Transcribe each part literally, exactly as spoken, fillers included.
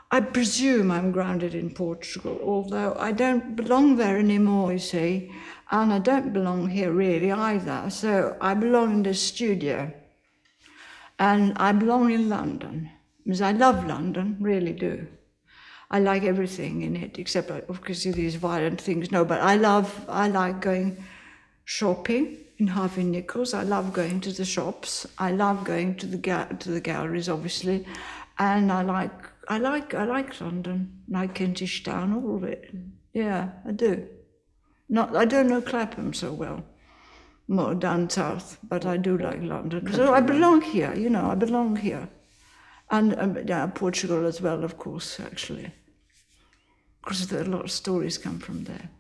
I presume I'm grounded in Portugal, although I don't belong there anymore, you see, and I don't belong here really either. So I belong in the studio, and I belong in London, because I love London, really do. I like everything in it, except obviously these violent things. No, but I love, I like going shopping in Harvey Nichols. I love going to the shops. I love going to the ga to the galleries, obviously, and I like, I like, I like London. I like Kentish Town, all of it. Yeah, I do. Not, I don't know Clapham so well, more down south, but I do like London. So I belong here. You know, I belong here. And um, yeah, Portugal as well, of course, actually. Because there are a lot of stories come from there.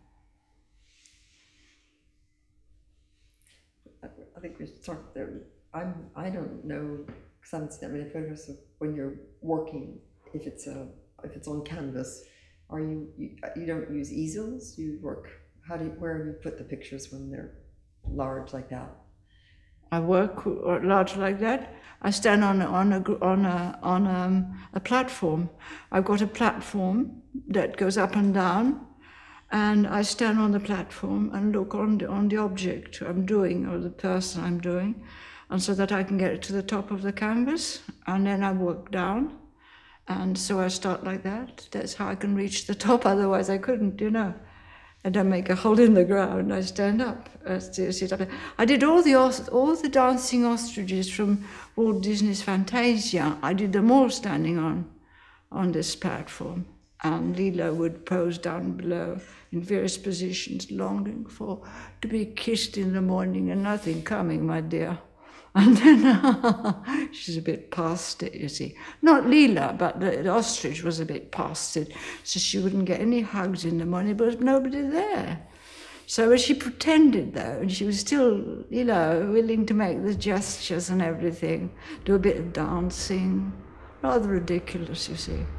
I think we should start there. I'm, I don't know, because I haven't seen that many photos of when you're working, if it's, a, if it's on canvas. Are you, you, you don't use easels? You work, how do you, where do you put the pictures when they're large like that? I work large like that. I stand on on a on a on a, a platform. I've got a platform that goes up and down, and I stand on the platform and look on the on the object I'm doing or the person I'm doing, and so that I can get to the top of the canvas, and then I work down, and so I start like that. That's how I can reach the top. Otherwise, I couldn't, you know. I don't make a hole in the ground. I stand up. I sit up. I did all the all the dancing ostriches from Walt Disney's Fantasia. I did them all standing on on this platform. And Leela would pose down below in various positions, longing for to be kissed in the morning and nothing coming, my dear. And then she's a bit past it, you see. Not Leela, but the, the ostrich was a bit past it, so she wouldn't get any hugs in the morning, but there was nobody there. So she pretended, though, and she was still, you know, willing to make the gestures and everything, do a bit of dancing. Rather ridiculous, you see.